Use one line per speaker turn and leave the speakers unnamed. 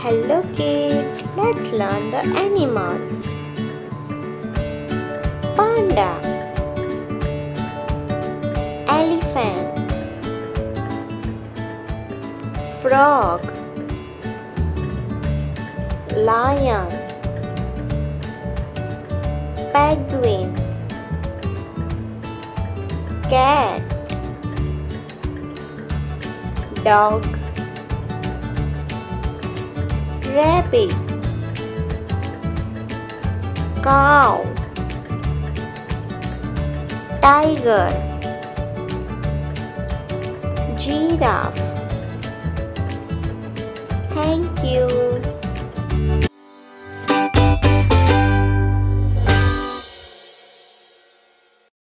Hello kids, let's learn the animals. Panda, elephant, frog, lion, penguin, cat, dog, rabbit, cow, tiger, giraffe. Thank you.